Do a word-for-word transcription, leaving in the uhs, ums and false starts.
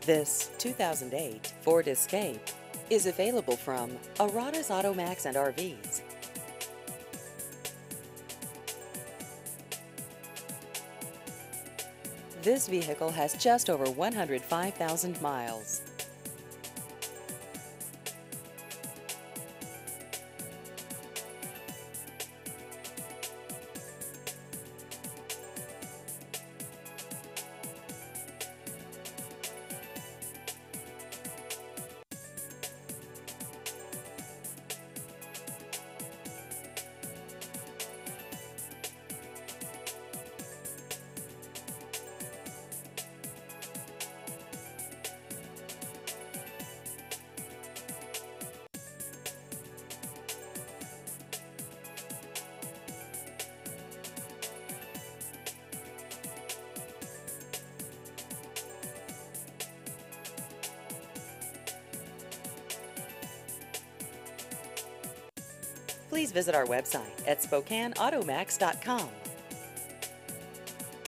This two thousand eight Ford Escape is available from Arrotta's Automax and R Vs. This vehicle has just over one hundred five thousand miles. Please visit our website at Spokane Automax dot com.